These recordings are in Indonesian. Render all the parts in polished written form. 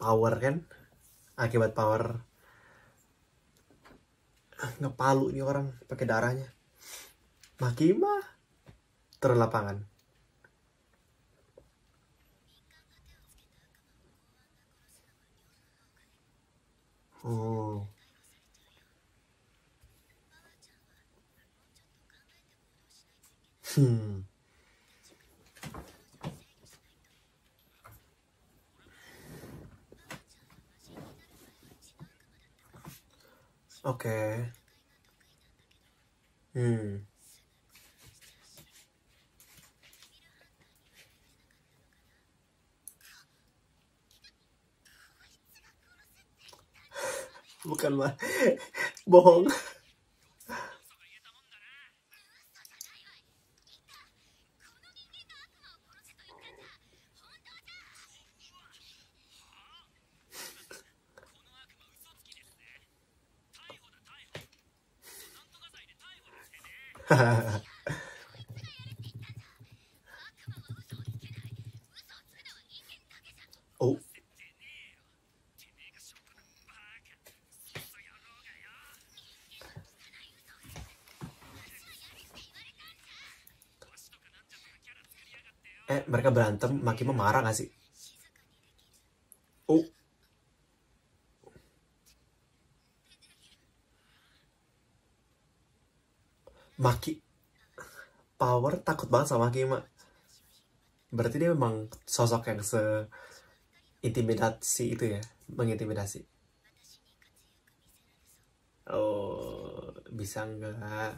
power kan, akibat power ngepalu nih orang pakai darahnya. Makima turun lapangan. Oh. Oke. Bukan mah. Bohong. Oh. Mereka berantem, Makima marah gak sih? Oh. Maki Power takut banget sama Makima. Berarti dia memang sosok yang intimidasi itu ya, mengintimidasi. Oh, bisa nggak?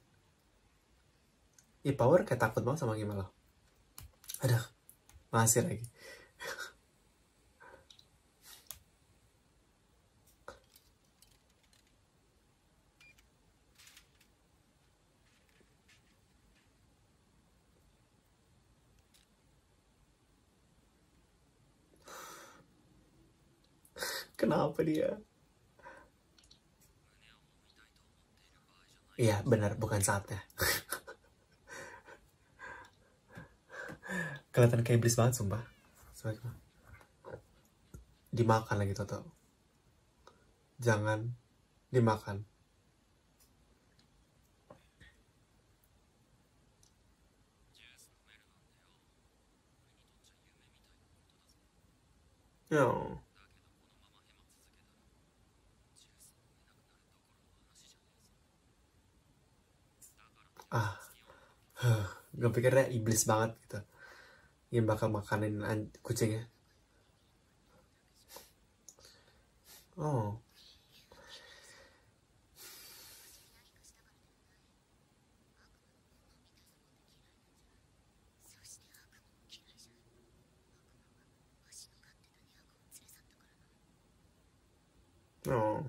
Power kayak takut banget sama Makima loh. Aduh, masih lagi. Kenapa dia? Iya, benar, bukan saatnya. Kelihatan kayak iblis banget, sumpah. Dimakan lagi, Toto. Jangan dimakan. No. Gue pikirnya iblis banget gitu, yang bakal makanin kucingnya. Oh. Oh.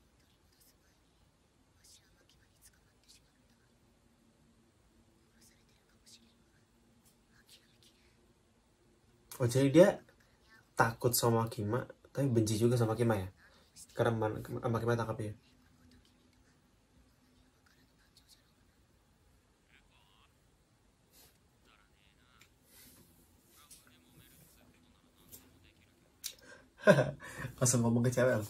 Oh, jadi dia takut sama Makima, tapi benci juga sama Makima ya? Karena Makima tangkap dia. Langsung ngomong ke cewek.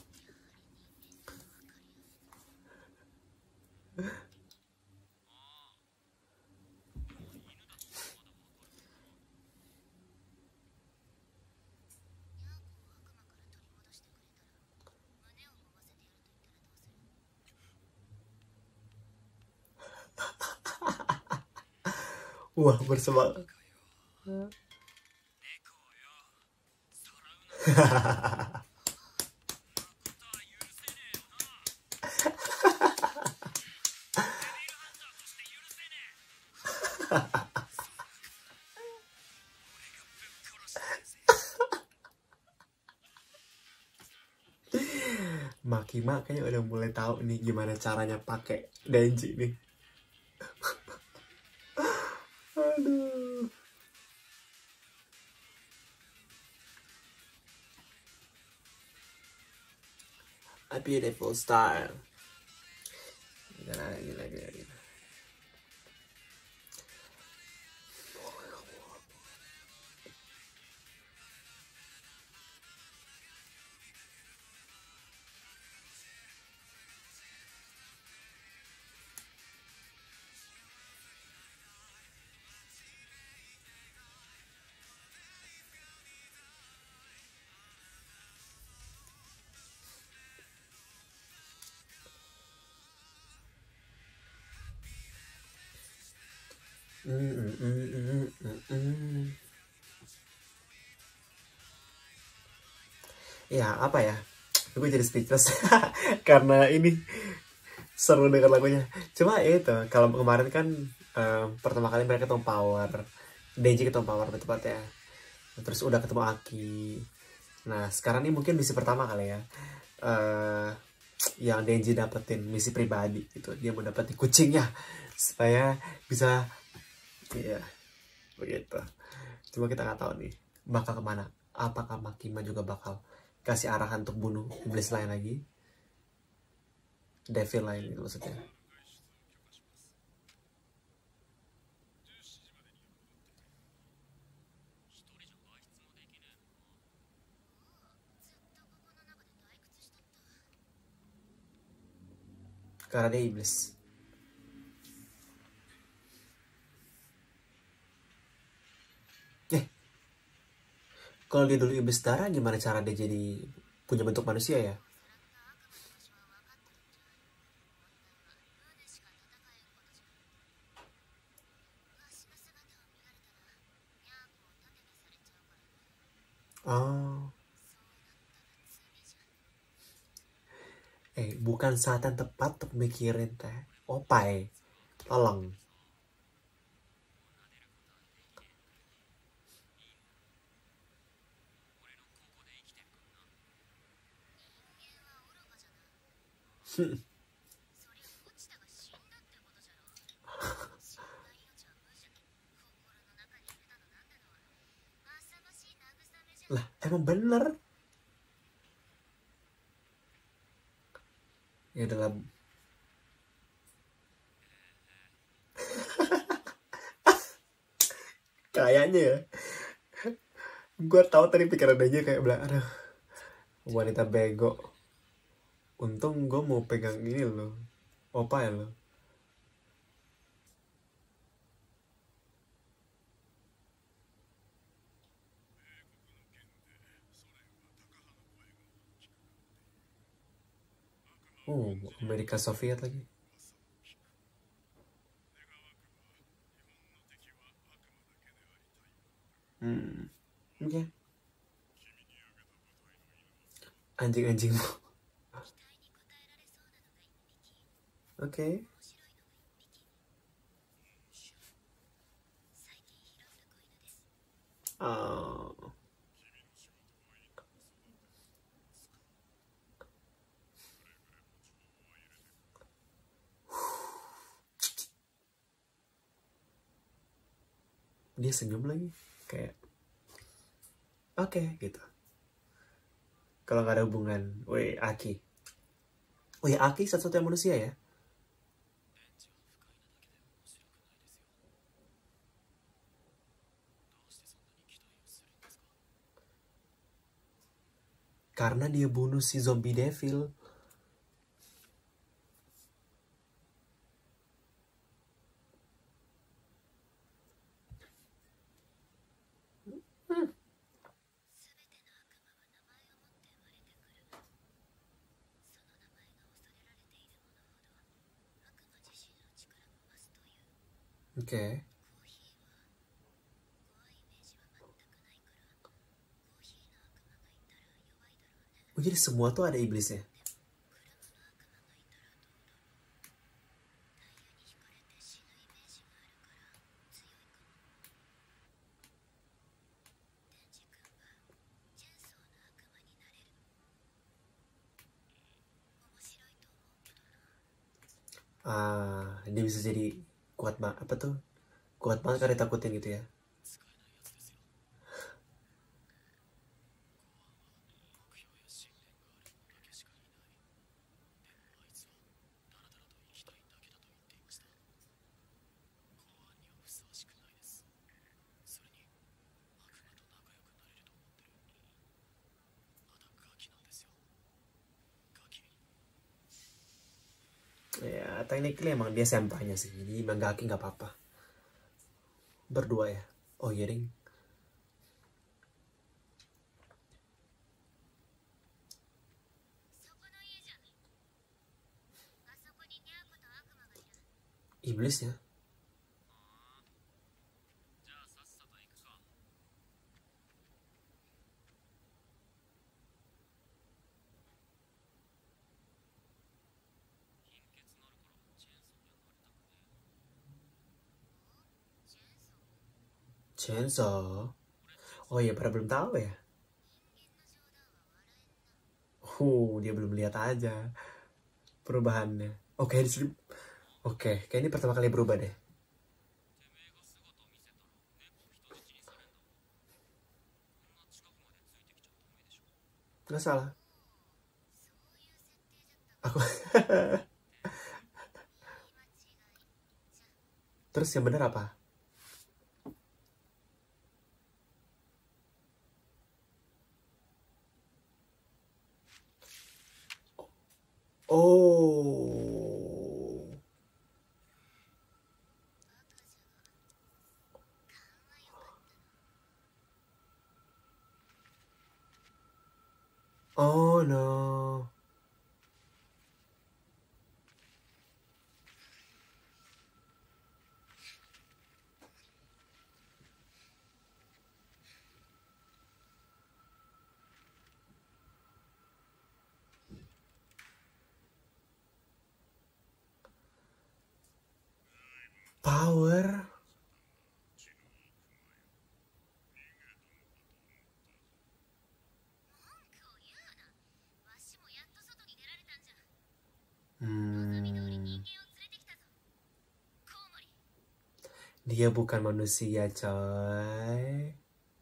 Wah, bersemangat. Makima kayaknya udah mulai tahu nih gimana caranya pakai Denji nih. Aduh. A beautiful style. Gila. Ya apa ya, gue jadi speechless karena ini seru denger lagunya. Cuma ya itu, kalau kemarin kan pertama kali mereka ketemu Power, Denji ketemu Power lebih tepatnya, terus udah ketemu Aki. Nah sekarang ini mungkin misi pertama kali ya, eh yang Denji dapetin misi pribadi gitu, dia mau dapetin kucingnya supaya bisa, ya begitu. Cuma kita nggak tahu nih bakal kemana, apakah Makima juga bakal kasih arahan untuk bunuh iblis lain lagi, devil lain gitu maksudnya. Karena dia iblis. Kalau dia dulu iblis darah, gimana cara dia jadi punya bentuk manusia ya? Oh, bukan saat yang tepat untuk mikirin teh. Opai, tolong. Lah, emang bener. Ya dalam, kayaknya ya. Gue tahu tadi pikiran aja kayak bilang, aduh, wanita bego. Untung gue mau pegang ini loh, opai loh. Amerika Soviet lagi. Oke. Anjing-anjingmu. Oke. Oh, dia senyum lagi. Kayak, oke, gitu. Kalau nggak ada hubungan, weh, Aki. Oh ya, Aki satu-satunya manusia ya? Karena dia bunuh si zombie devil. Oke. Oh, jadi semua tuh ada iblisnya. Dia bisa jadi kuat banget, apa tuh? Kuat banget karena ditakutin gitu ya. Ya, technically emang dia senpainya sih. Jadi Manggaki nggak apa-apa. Berdua ya. Oh iya ding. Iblis ya. Chainsaw. Oh iya, pada belum tahu ya. Dia belum lihat aja perubahannya. Oke, di sini. Oke, kayak ini pertama kali berubah deh. Nggak salah. Aku. Terus yang benar apa? Oh. Oh no. Power. Hmm. Dia bukan manusia, coy.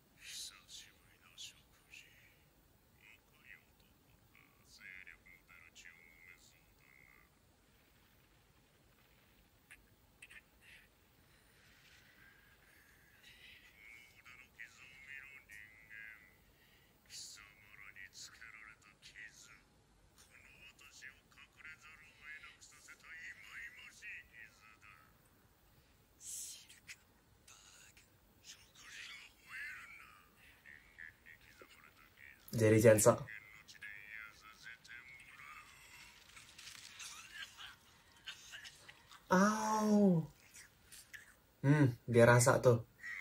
Jadi Chainsaw. Au. Dia rasa tuh.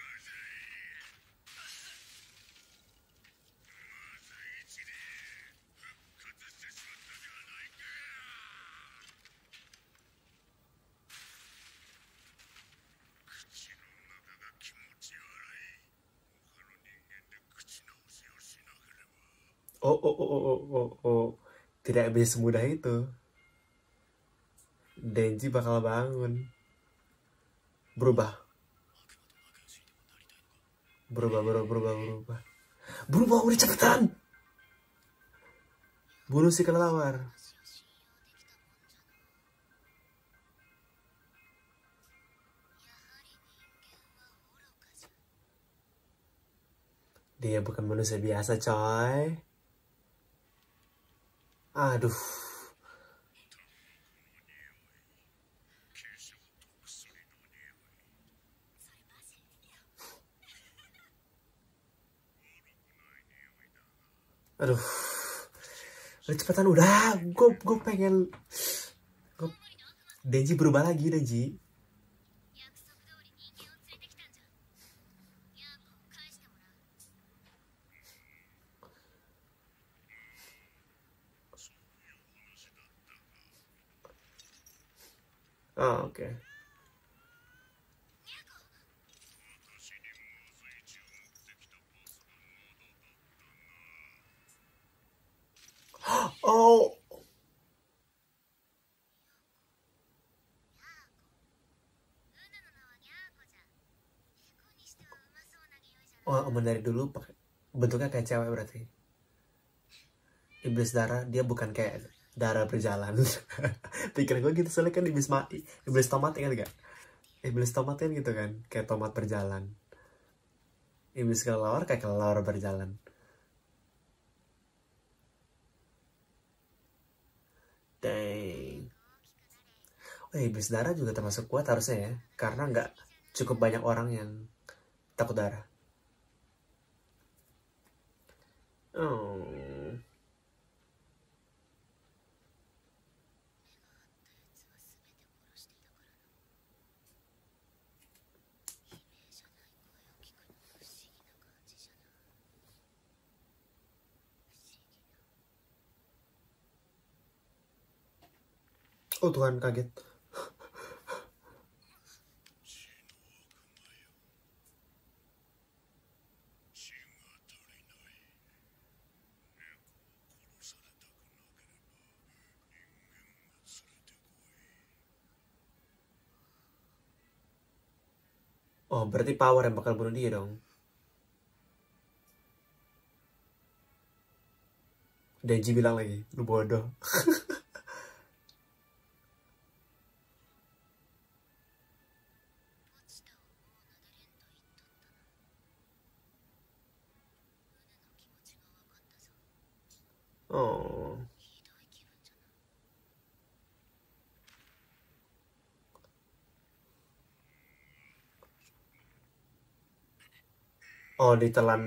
Oh. Tidak bisa semudah itu. Denji bakal bangun. Berubah. Berubah. Udah cepetan. Bunuh si kelelawar. Dia bukan manusia biasa, coy. Aduh. Aduh. Udah cepetan, udah. Gue pengen. Denji berubah lagi, Denji. Oh, oke. Oh. Oh, dari dulu bentuknya kayak cewek berarti. Iblis darah, dia bukan kayak darah berjalan. Pikiran gue gitu, soalnya kan iblis tomat, ingat gak? Iblis tomat kan gitu kan, kayak tomat berjalan. Iblis kelelawar kayak kelelawar berjalan. Dang. Oh, iblis darah juga termasuk kuat harusnya ya, karena nggak cukup banyak orang yang takut darah. Oh. Oh Tuhan, kaget. Oh, berarti Power yang bakal bunuh dia dong. Denji bilang lagi, lu bodoh. Oh. Oh, ditelan.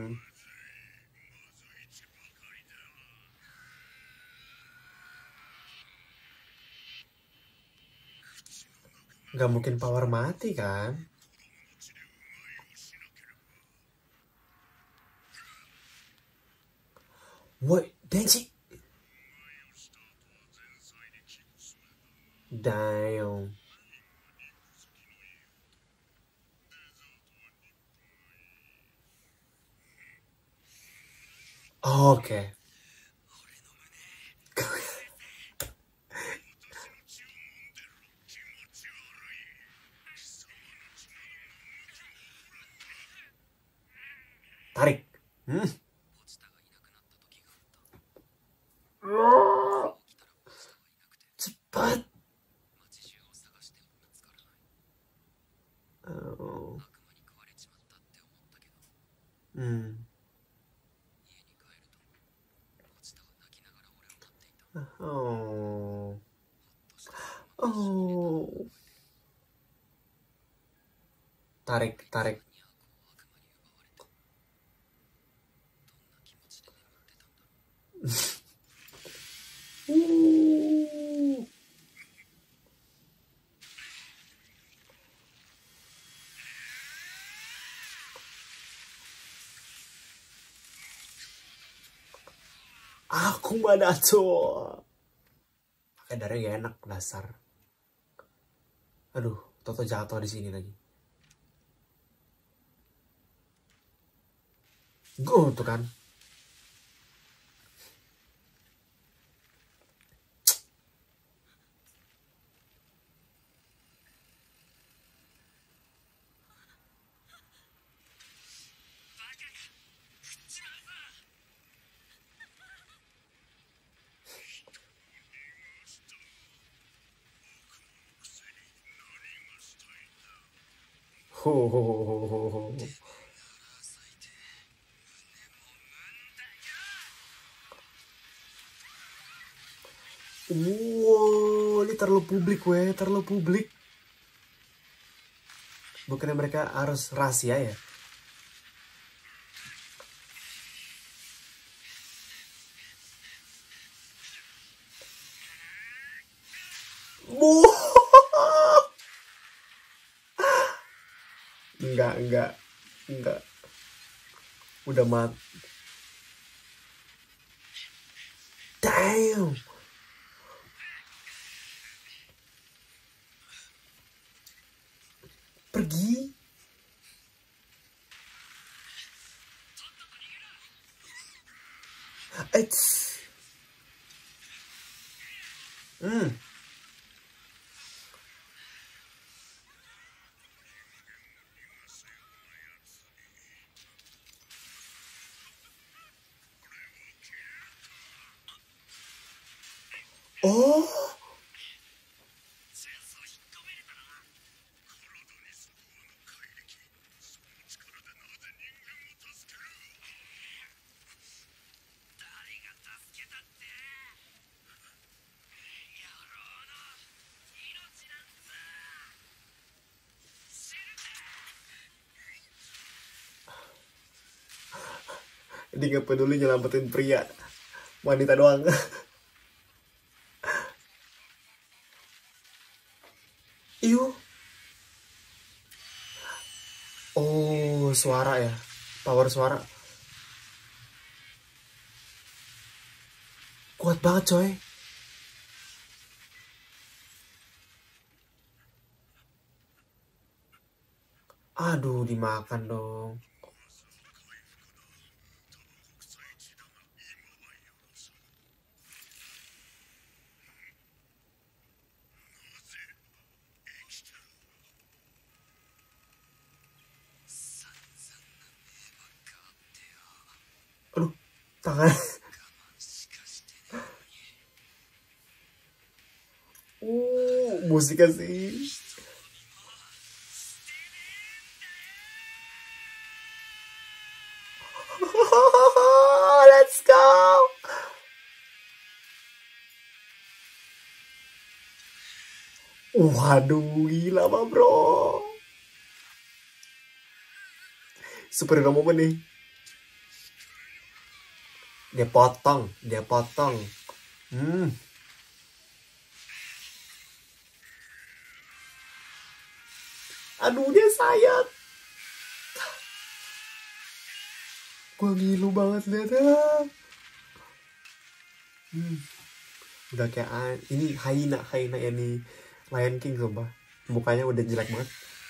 Gak mungkin Power mati kan? Woi, Denji. Damn. Oke. Tarik. Cepat. Oh. Oh. Oh. Tarik, tarik. Aku Madacho. Pakai darah gak enak dasar. Aduh, Toto jatuh di sini lagi. Go tuh kan. Ho ho ho ho ho. Wow, ini terlalu publik weh, terlalu publik. Bukannya mereka harus rahasia ya? Enggak. Udah mat. Damn. Pergi. It's. Oh. Dia gak peduli nyelamatin pria, wanita doang. Iyo. Oh, suara ya, power suara kuat banget coy. Aduh, dimakan dong. Aduh, tangan. Musiknya sih. Let's go. Waduh, gila mah bro. Superhero momen nih. Dia potong. Aduh, dia sayang. Gue ngilu banget liatnya. Udah kayak ini hyena ya nih Lion King sumpah. Mukanya udah jelek banget.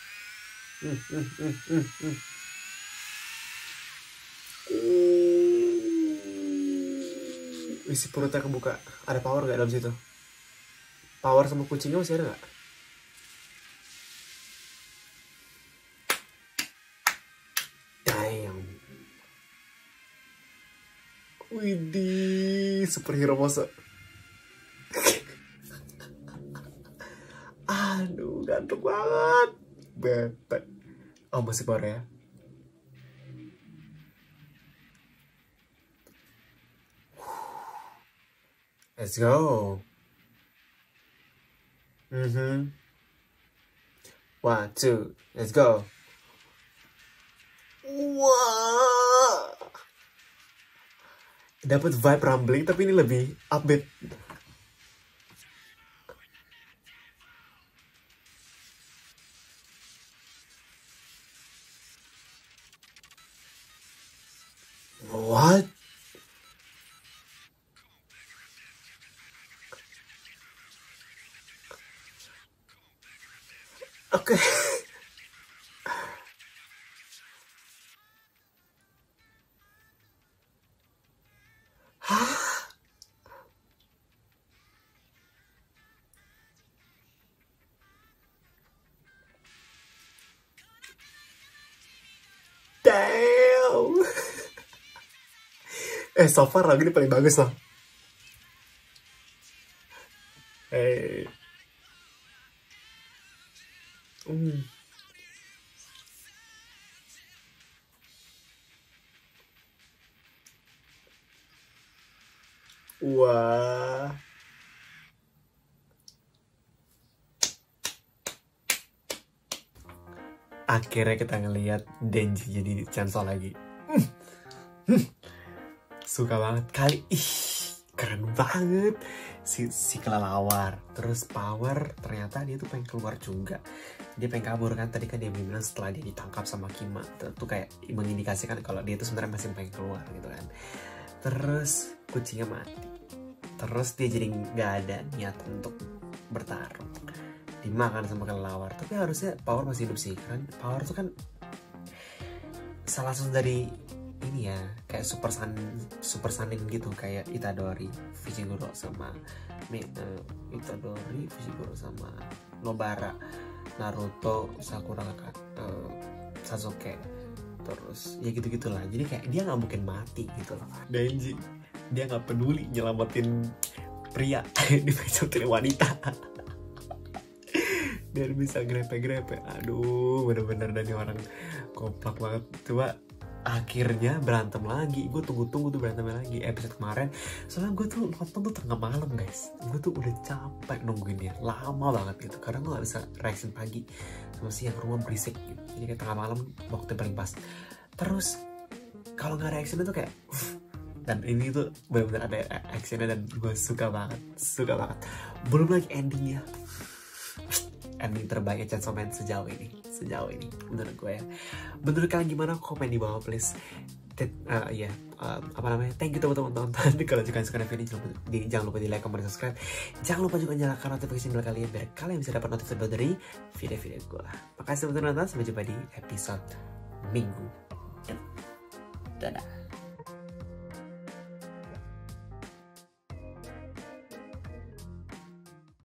Isi perutnya kebuka. Ada power gak dalam situ? Power sama kucingnya masih ada gak? Damn. Widih, superhero masa. Aduh, ganteng banget. Bete. Oh, masih Korea. Let's go. 1, 2, let's go. Wah. Dapat vibe rambling tapi ini lebih upbeat. What? Oke. Damn. So far lagu ini paling bagus loh. Hey. Wah. Akhirnya kita ngelihat Denji jadi Chainsaw lagi. Suka banget kali. Keren banget. Si kelelawar. Terus power, ternyata dia tuh pengen keluar juga. Dia pengen kabur kan, tadi kan dia bilang setelah dia ditangkap sama Kima. Itu kayak mengindikasikan kalau dia tuh sebenarnya masih pengen keluar gitu kan. Terus kucingnya mati. Terus dia jadi nggak ada niat untuk bertarung. Dimakan sama kelelawar. Tapi harusnya power masih hidup sih. Kan power tuh kan salah satu dari ini ya, kayak super sanin gitu, kayak Itadori, Fushiguro sama Itadori, Fushiguro sama Nobara, Naruto, Sakura, Sasuke, terus ya gitu-gitulah. Jadi kayak dia nggak mungkin mati gitu loh. Denji dia nggak peduli nyelamatin pria di percaya wanita. Biar bisa grepe-grepe. Aduh, bener-bener dari orang kompak banget. Coba akhirnya berantem lagi. Gue tunggu-tunggu tuh berantemnya lagi episode kemarin. Soalnya gue tuh nonton tuh tengah malam guys. Gue tuh udah capek nungguinnya, lama banget gitu. Karena gue gak bisa reaction pagi sama siang, rumah berisik gitu. Jadi kayak tengah malam waktu paling pas. Terus kalau nggak reaction itu kayak dan ini tuh benar-benar ada actionnya dan gue suka banget. Belum lagi endingnya. Ending terbaik Chainsaw Man sejauh ini menurut gue ya. Menurut kalian gimana? Komen di bawah please. Thank you teman-teman. Kalau kalian suka video ini jangan lupa di like, comment, dan subscribe. Jangan lupa juga nyalakan notifikasi bell kalian biar kalian bisa dapat notifikasi dari video-video gue. Makasih teman-teman, sampai jumpa di episode minggu depan. Dadah.